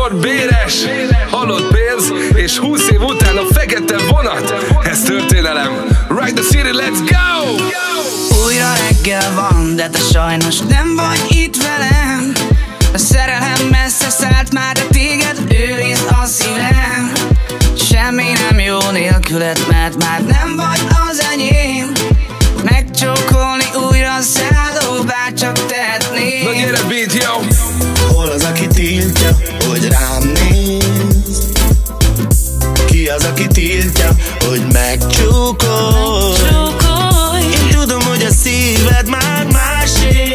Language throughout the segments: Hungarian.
doktor Béres. Halott pénz és 20 év után a fekete vonat. Ez történelem. Ride the city, let's go! Újra reggel van, de te sajnos nem vagy itt velem. A szerelem messze szállt már, de téged őriz a szívem. Semmi nem jó nélküled, mert már nem vagy az enyém. Megcsókolni újra szálló, bárcsak tehetnék. Na gyere beat, yo! Hol az, aki tiltja, hogy rám néz? Ki az, aki tiltja, hogy megcsókolj? Én tudom, hogy a szíved már másé,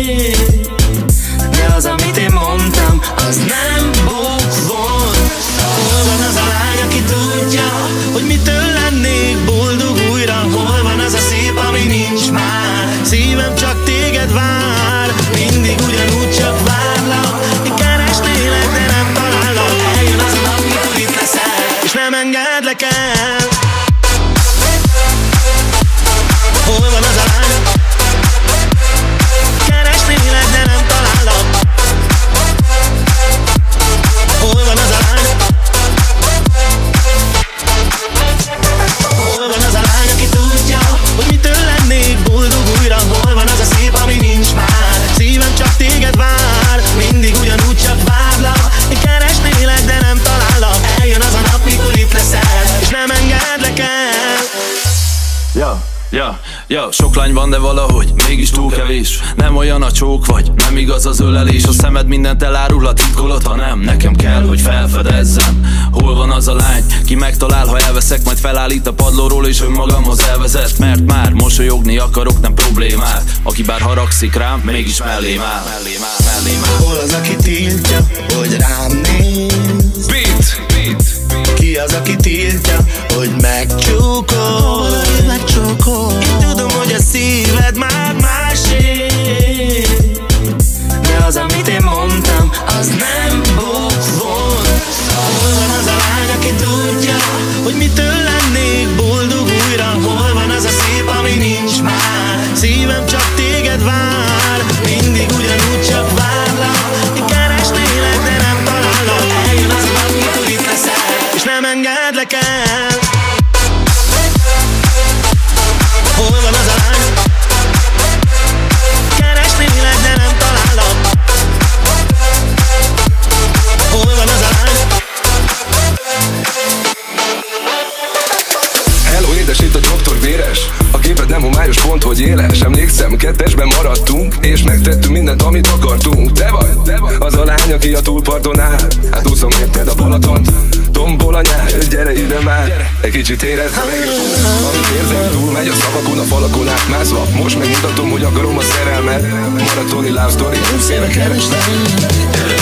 de az, amit én mondtam, az nem volt. Hol van az a lány, aki tudja, hogy mitől lennék boldog újra? Hol van az a szép, ami nincs már? Szívem csak téged vár, mindig ugyanúgy csak várlak. Én keresnélek, de nem talállak. Eljön az a nap, mikor itt leszel, és nem engedlek el. Hol van az a lány? Keresnélek, de nem talállak. Hol van az a lány? Hol van az a lány, aki tudja, hogy mitől lennék boldog újra? Hol van az a szép, ami nincs már? Szívem csak téged vár, mindig ugyanúgy csak várlak. Én keresnélek, de nem talállak. Eljön az a nap, mikor itt leszel, és nem engedlek el. Sok lány van, de valahogy mégis túl kevés. Nem olyan a csók vagy, nem igaz az ölelés. A szemed mindent elárul, a titkolat, ha nem. Nekem kell, hogy felfedezzem. Hol van az a lány, ki megtalál, ha elveszek, majd felállít a padlóról és önmagamhoz elvezet. Mert már mosolyogni akarok, nem problémát. Aki bár haragszik rám, mégis mellém áll. Hol az, aki tiltja, hogy rám néz? Beat! Ki az, aki tiltja, hogy megcsókol? Én tudom, hogy a szíved már másé, de az, amit én mondtam, az nem volt. Hol van az a lány, aki tudja, hogy mitől lennék boldog újra? Hol van az a szép, ami nincs már? Szívem csak téged vár, mindig ugyanúgy csak várlak. Én keresnélek, de nem talállak. Eljön az a nap, mikor itt leszel, és nem engedlek el. Hol van az a lány? Keresnélek, de nem talállak. Hol van az a lány? Hello, édes, itt a doktor Béres. A képed nem homályos, pont hogy éles. Emlékszem, kettesben maradtunk, és megtettünk mindent, amit akartunk. Te vagy az a lány, aki a túlparton áll. Hát úszom érted a Balatont, tombol a nyár. Gyere ide már, egy kicsit érezd meg. Amit érzek, túl megy a szavakon, a falakon átmászva. Most megmutatom, hogy akarom a szerelmet. Maratoni love story, 20 éve kerestem.